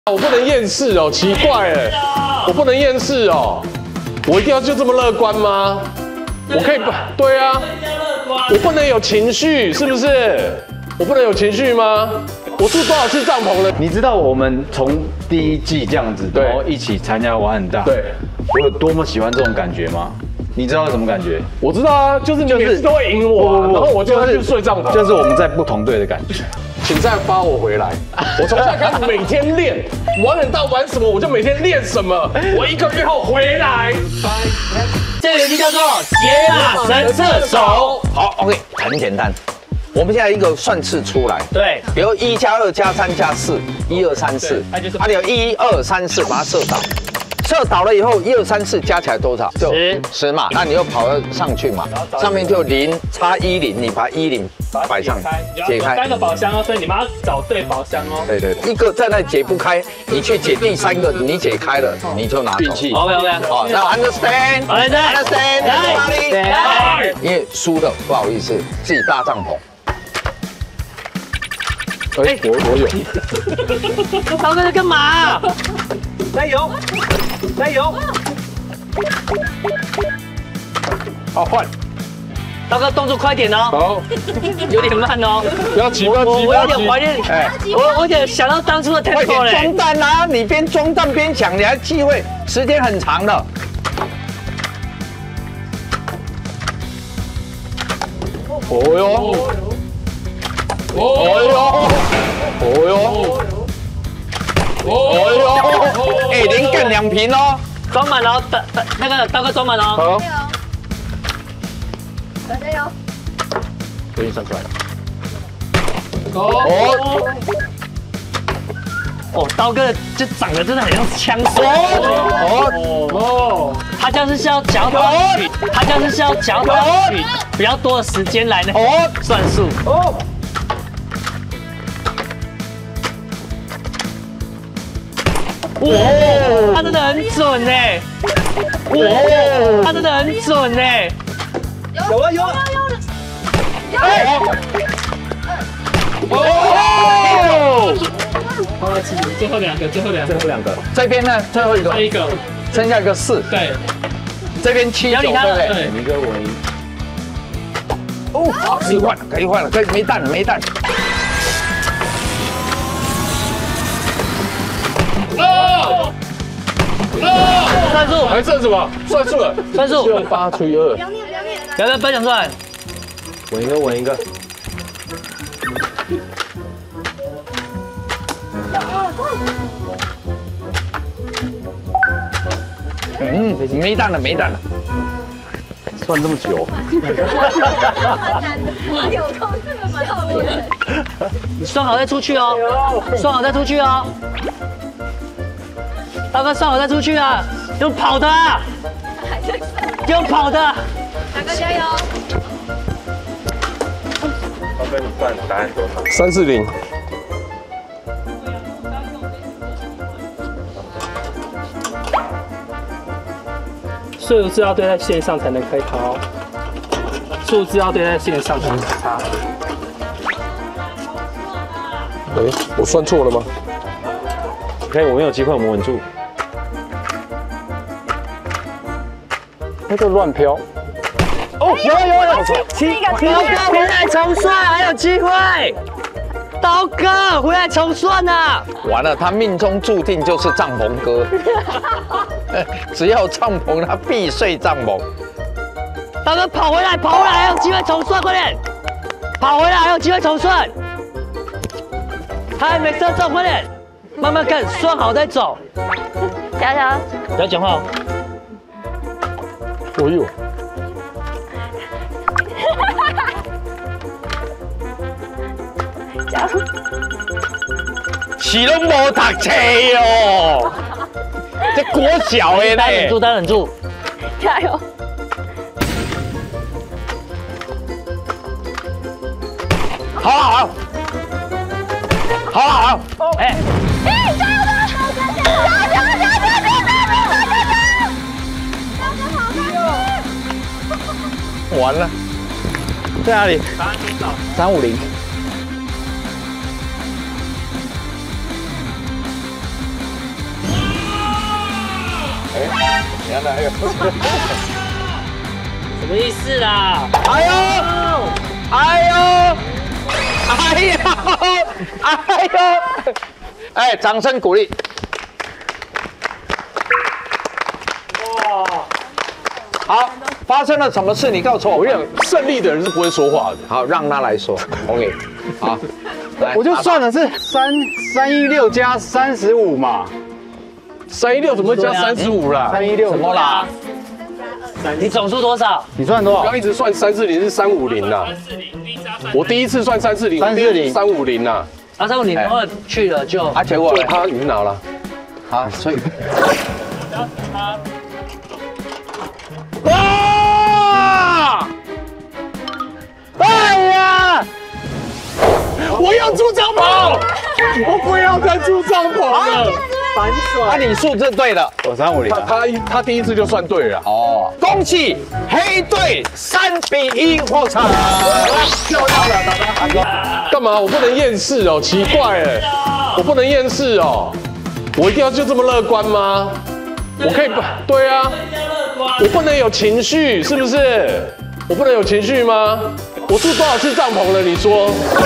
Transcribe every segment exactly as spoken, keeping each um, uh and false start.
我不能厌世哦，奇怪哎，我不能厌世哦，我一定要就这么乐观吗？我可以不？对啊，我不能有情绪，是不是？我不能有情绪吗？我住多少次帐篷了？ 你知道我们从第一季这样子，然后一起参加玩很大， 对， 我有多么喜欢这种感觉吗？你知道什么感觉？ 我知道啊，就是你每次都会赢我，然后我就去睡帐篷， 就是我们在不同队的感觉。 请再发我回来！我从现在开始每天练，玩很大玩什么我就每天练什么。我一个月后回来。 这个游戏叫做解码神射手。 好 ，OK， 很简单。我们现在一个算式出来， 对， 比如一加二加三加四，一二三四， 它就是啊，你有一二三四，把它射倒。 射倒了以后，一二三四加起来多少？就十十嘛。那你又跑了上去嘛，上面就零差一零，你把一零摆上，解开。 三个宝箱哦，所以你们要找对宝箱哦。 对对，一个在那解不开，你去解第三个，你解开了，你就拿运气。 OK OK。 好，那 understand understand everybody。因为输了不好意思，自己搭帐篷。 哎，我我有。 涛哥在干嘛？加油！ 加油！ 好换， 刀哥动作快点哦。 好， 有点慢哦。 不要急，不要急， 我有点怀念，哎，我我有点想到当初的 tempo 嘞。 装弹啊！你边装弹边抢，你还机会，时间很长的。 哦哟，哦哟，哦哟。 哦呦！ 哎，连干两瓶哦， 装满了，刀刀那个刀哥装满了。 好， 加油！ 给你算出来。 哦哦，刀哥就长得真的很像枪手。 哦哦， 他这样是要脚跑取，他这样是要脚跑取比较多的时间来呢算数。哦。 哇，他真的很准哎！哇，他真的很准哎！ 有啊有啊有！ 哎！哦！ 最后两个，最后两个， 最后两个，这边呢最后一个， 这一个， 剩下一个四， 对， 这边七九，对不对？ 对， 你跟我赢。哦，好，可以换了，可以换了，可以没弹了，没弹。 哦！哦！ 算数还剩什么？算数了， 算数。 六八除以二。 两面两面。 要不要分享出来？ 稳一个，稳一个。 嗯，没弹了，没弹了。 算这么久。 有空这个蛮好的。 你算好再出去哦，算好再出去哦。 大哥，算好再出去啊！用跑的，用跑的。 大哥加油！ 大哥，你算答案多少？三四零。 数字要对在线上才能开它，数字要对在线上才能开它。 哎，我算错了吗 ？OK， 我们有机会，我们稳住。 那就乱飘。 哦，有有有，七七，刀哥回来重算，还有机会。刀哥回来重算呐！ 完了，他命中注定就是帐篷哥，只要帐篷，他必睡帐篷。 刀哥跑回来，跑回来，还有机会重算，快点！跑回来，还有机会重算。他还没射中，快点，慢慢看，算好再走。 加油！ 不要讲话哦。 我有。 是拢无读册哦，这国小的呢。忍住，单忍住。 加油！ 好好好好好， 哎哎，加油！加油！加油！加油！加油！ 完了，在哪里？三五零。 原来有。 什么意思啦？ 哎呦，哎呦，哎呦，哎呦，哎，掌声鼓励。哇，好，发生了什么事？你告诉我。 我跟你讲，胜利的人是不会说话的。 好，让他来说。OK， 好，来， 我就算了是三三一六加三十五嘛， 三一六怎么会加三十五啦？ 三一六什么啦？ 你总数多少？ 你算多少？ 刚一直算三四零是三五零啦。我第一次算三四零， 三四零三五零啦。 阿三五零二去了就， 啊，结果对，他已经拿了。 好，所以。 啊！ 哎呀！ 我要住帐篷，我不要再住帐篷了。 啊，你数字对了。 我三五零他。他他第一次就算对了。 哦，恭喜黑队三比一获胜。漂亮了，大家。 干嘛？我不能厌世哦，奇怪哎，我不能厌世哦，我一定要就这么乐观吗？我可以不？对啊，我不能有情绪，是不是？我不能有情绪吗？我住多少次帐篷了？你说？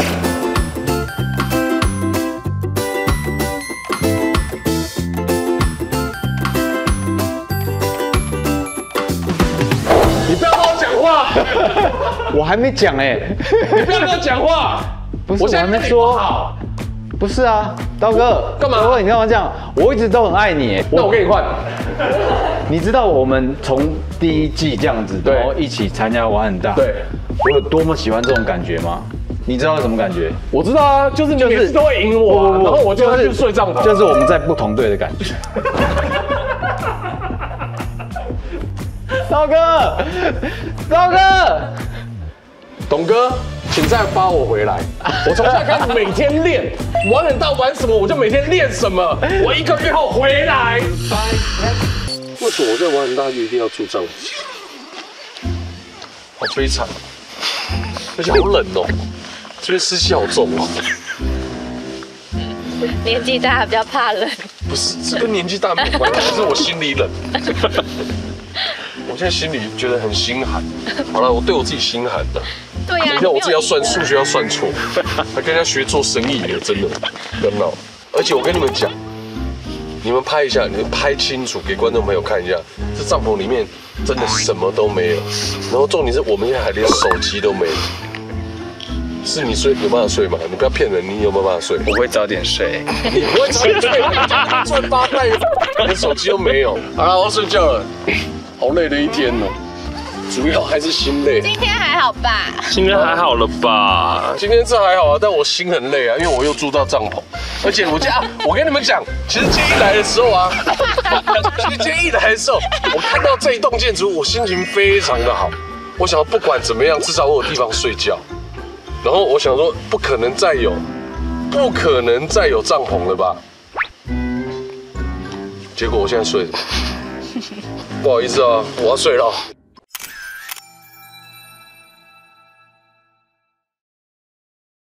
你不要跟我讲话！ 我还没讲哎， 你不要跟我讲话！ 不是我我现在还没说。 好， 不是啊，刀哥， 干嘛刀哥，你干嘛这样？我一直都很爱你。 那我跟你换。 你知道我们从第一季这样子， 对然后一起参加玩很大， 对， 我有多么喜欢这种感觉吗？你知道什么感觉？ 我知道啊，就是你就是每次都会赢我啊， 不不不然后我就要去睡帐篷。 就是我们在不同队的感觉。刀哥，刀哥， 董哥，请再发我回来。我从现在开始每天练，玩很大玩什么我就每天练什么。我一个月后回来。为什么我在玩很大就一定要住帐篷？好悲惨，而且好冷哦，这边湿气好重哦。 年纪大比较怕冷。 不是，这跟年纪大没有关系，是我心里冷。我现在心里觉得很心寒。好了，我对我自己心寒的。 对呀、 等一下我自己要算数学要算错，还跟人家学做生意耶，真的，不要闹。而且我跟你们讲，你们拍一下，你们拍清楚，给观众朋友看一下，这帐篷里面真的什么都没有。然后重点是我们现在还连手机都没有。是你睡有办法睡吗？你不要骗人，你有没有办法睡？ 我会早点睡。 你不会早点睡，你赚八代，连手机都没有。好了，我要睡觉了，好累的一天哦。主要还是心累。 今天还好吧？ 今天还好了吧？ 今天这还好啊，但我心很累啊，因为我又住到帐篷，而且我家、啊，我跟你们讲，其实今天一来的时候啊，其实今天一来的时候，我看到这一栋建筑，我心情非常的好。我想不管怎么样，至少我有地方睡觉。然后我想说，不可能再有，不可能再有帐篷了吧？结果我现在睡着，不好意思啊，我要睡了。